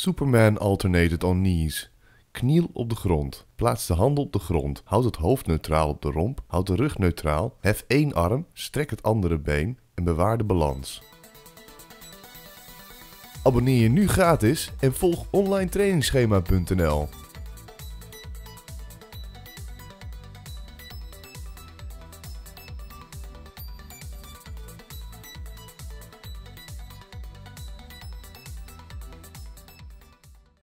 Superman alternated on knees. Kniel op de grond. Plaats de handen op de grond. Houd het hoofd neutraal op de romp. Houd de rug neutraal. Hef één arm. Strek het andere been. En bewaar de balans. Abonneer je nu gratis en volg onlinetrainingsschema.nl.